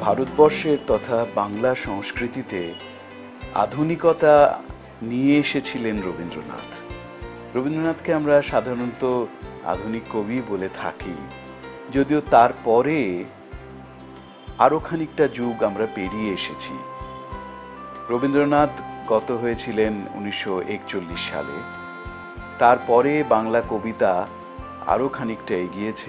ভারতবর্ষের তথা বাংলা সংস্কৃতিতে আধুনিকতা নিয়ে এসেছিলেন রবীন্দ্রনাথ। রবীন্দ্রনাথকে আমরা সাধারণত আধুনিক কবি বলে থাকি, যদিও তারপরে আরও খানিকটা যুগ আমরা পেরিয়ে এসেছি। রবীন্দ্রনাথ গত হয়েছিলেন 1941 সালে। তারপরে বাংলা কবিতা আরও খানিকটা এগিয়েছে।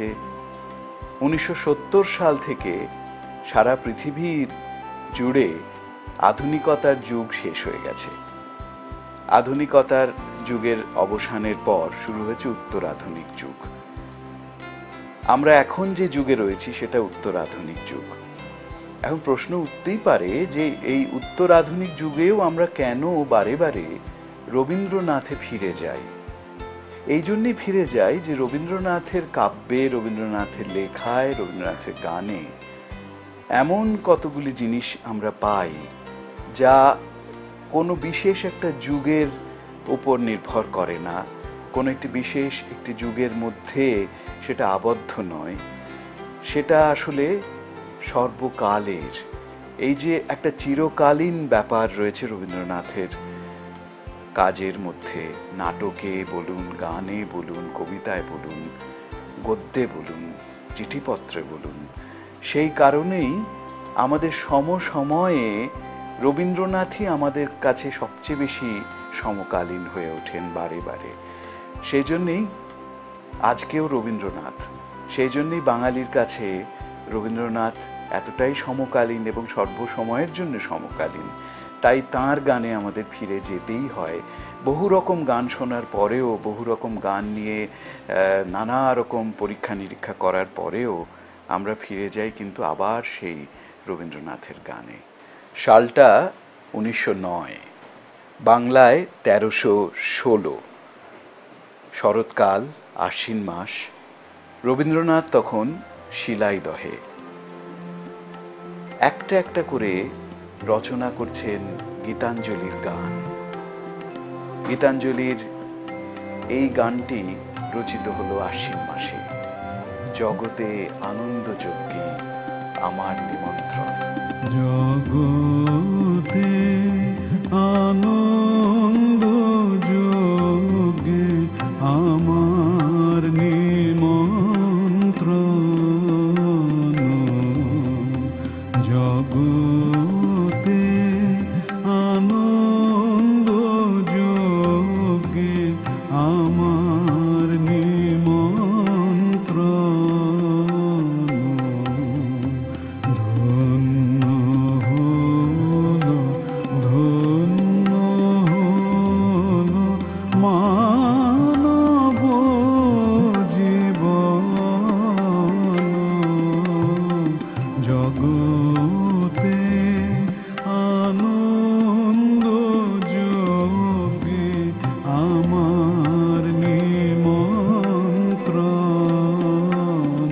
1970 সাল থেকে সারা পৃথিবীর জুড়ে আধুনিকতার যুগ শেষ হয়ে গেছে। আধুনিকতার যুগের অবসানের পর শুরু হয়েছে উত্তরাধুনিক যুগ। আমরা এখন যে যুগে রয়েছি সেটা উত্তরাধুনিক যুগ। এখন প্রশ্ন উঠতেই পারে যে এই উত্তরাধুনিক যুগেও আমরা কেন বারে বারে রবীন্দ্রনাথে ফিরে যাই। এই জন্যই ফিরে যাই যে রবীন্দ্রনাথের কাব্যে, রবীন্দ্রনাথের লেখায়, রবীন্দ্রনাথের গানে এমন কতগুলি জিনিস আমরা পাই যা কোনো বিশেষ একটা যুগের উপর নির্ভর করে না, কোনো একটি বিশেষ একটি যুগের মধ্যে সেটা আবদ্ধ নয়, সেটা আসলে সর্বকালের। এই যে একটা চিরকালীন ব্যাপার রয়েছে রবীন্দ্রনাথের কাজের মধ্যে, নাটকে বলুন, গানে বলুন, কবিতায় বলুন, গদ্যে বলুন, চিঠিপত্রে বলুন, সেই কারণেই আমাদের সমসময়ে রবীন্দ্রনাথই আমাদের কাছে সবচেয়ে বেশি সমকালীন হয়ে ওঠেন বারে বারে। সেই জন্যেই আজকেও রবীন্দ্রনাথ, সেই জন্যেই বাঙালির কাছে রবীন্দ্রনাথ এতটাই সমকালীন এবং সর্বসময়ের জন্য সমকালীন। তাই তাঁর গানে আমাদের ফিরে যেতেই হয়। বহু রকম গান শোনার পরেও, বহু রকম গান নিয়ে নানা রকম পরীক্ষা নিরীক্ষা করার পরেও আমরা ফিরে যাই কিন্তু আবার সেই রবীন্দ্রনাথের গানে। সালটা 1909, বাংলায় 1316, শরৎকাল, আশ্বিন মাস। রবীন্দ্রনাথ তখন শিলাইদহে একটা একটা করে রচনা করছেন গীতাঞ্জলির গান। গীতাঞ্জলির এই গানটি রচিত হলো আশ্বিন মাসে। জগতে আনন্দ যজ্ঞে আমার নিমন্ত্রণ। জগতে আনন্দ যজ্ঞে আমার নিমন্ত্রণ। জগতে আনন্দ যজ্ঞে আমার নিমন্ত্রণ। ধন্য হলো, ধন্য হলো মানব জীবন। জগতে আনন্দ যজ্ঞে আমার নিমন্ত্রণ।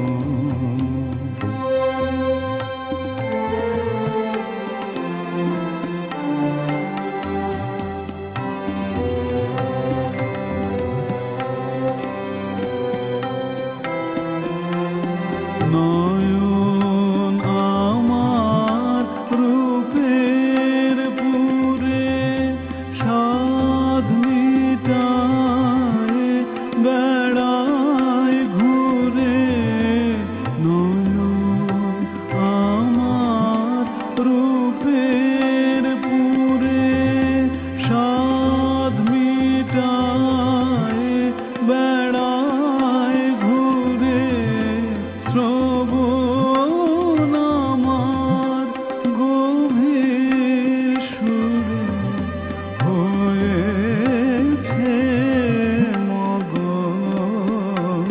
নয়ন আমার রূপের পুরে সাধ মিটায় বেড়ায় ঘুরে। নয়ন আমার রূপের পুরে সাধ মিটায় বেড়ায় ঘুরে। শ্রবণ আমার গভীর সুরে হয়েছে মগন।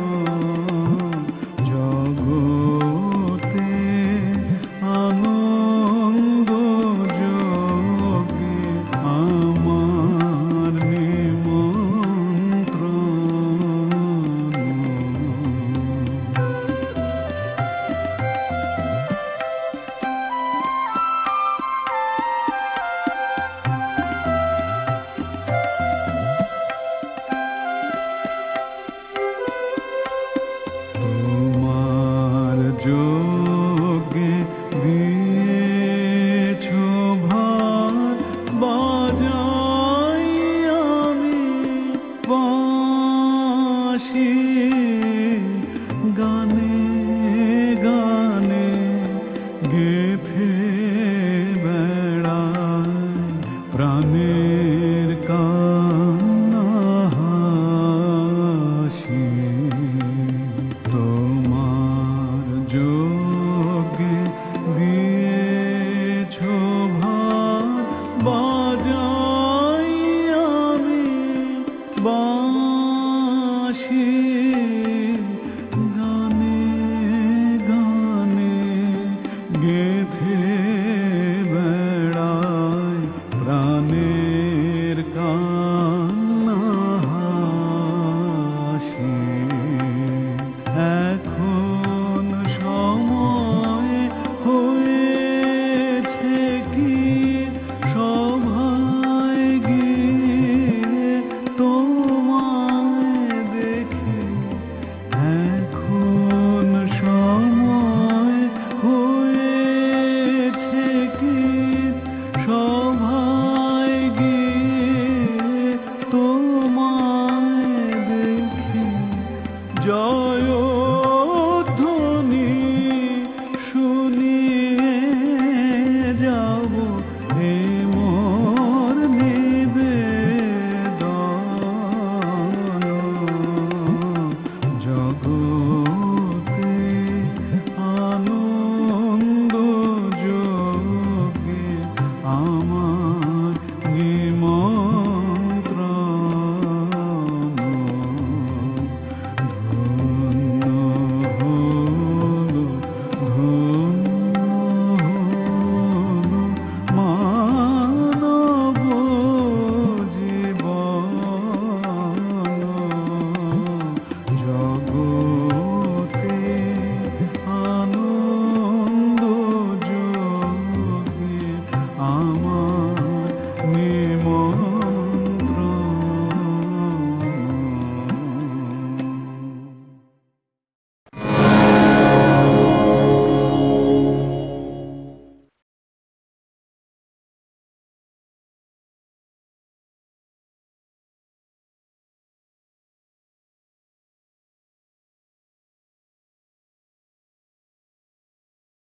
জগতে আনন্দ যজ্ঞে আমার নিমন্ত্রণ। তোমার যজ্ঞে এখন সময় হয়েছে কি সভায় গিয়ে তোমায় দেখি জয়